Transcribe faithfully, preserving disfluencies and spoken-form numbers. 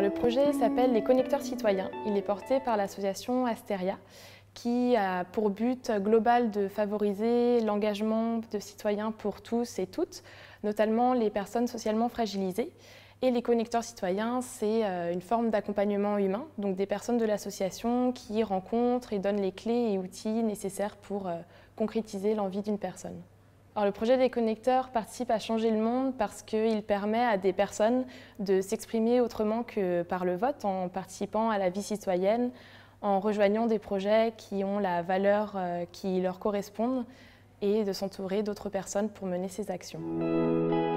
Le projet s'appelle les Connecteurs Citoyens. Il est porté par l'association Asteria, qui a pour but global de favoriser l'engagement de citoyens pour tous et toutes, notamment les personnes socialement fragilisées. Et les connecteurs citoyens, c'est une forme d'accompagnement humain, donc des personnes de l'association qui rencontrent et donnent les clés et outils nécessaires pour concrétiser l'envie d'une personne. Alors, le projet des connecteurs participe à changer le monde parce qu'il permet à des personnes de s'exprimer autrement que par le vote, en participant à la vie citoyenne, en rejoignant des projets qui ont la valeur qui leur correspond et de s'entourer d'autres personnes pour mener ces actions.